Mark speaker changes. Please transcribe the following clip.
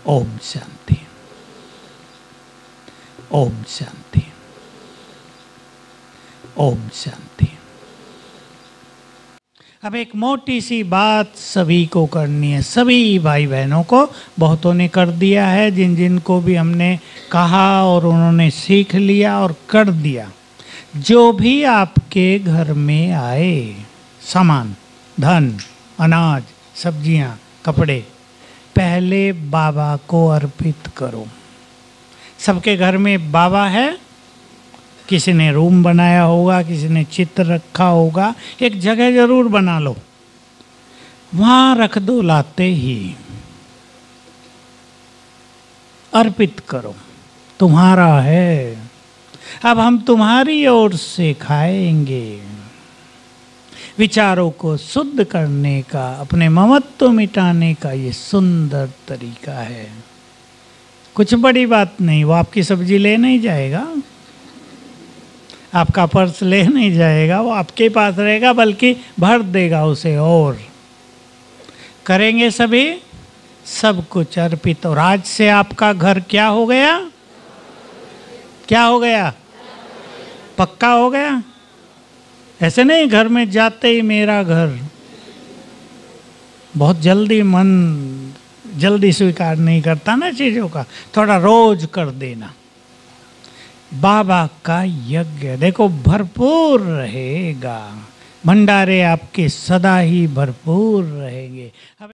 Speaker 1: ओम शांति, ओम शांति, ओम शांति। अब एक मोटी सी बात सभी को करनी है, सभी भाई बहनों को। बहुतों ने कर दिया है, जिन जिन को भी हमने कहा और उन्होंने सीख लिया और कर दिया। जो भी आपके घर में आए सामान, धन, अनाज, सब्जियां, कपड़े, पहले बाबा को अर्पित करो। सबके घर में बाबा है। किसी ने रूम बनाया होगा, किसी ने चित्र रखा होगा। एक जगह जरूर बना लो, वहां रख दो। लाते ही अर्पित करो, तुम्हारा है। अब हम तुम्हारी ओर से खाएंगे। विचारों को शुद्ध करने का, अपने ममत्व मिटाने का ये सुंदर तरीका है। कुछ बड़ी बात नहीं। वो आपकी सब्जी ले नहीं जाएगा, आपका पर्स ले नहीं जाएगा, वो आपके पास रहेगा, बल्कि भर देगा उसे। और करेंगे सभी, सब कुछ अर्पित। और आज से आपका घर क्या हो गया? क्या हो गया? पक्का हो गया। ऐसे नहीं घर में जाते ही मेरा घर। बहुत जल्दी मन जल्दी स्वीकार नहीं करता ना चीज़ों का। थोड़ा रोज कर देना। बाबा का यज्ञ देखो भरपूर रहेगा। भंडारे आपके सदा ही भरपूर रहेंगे।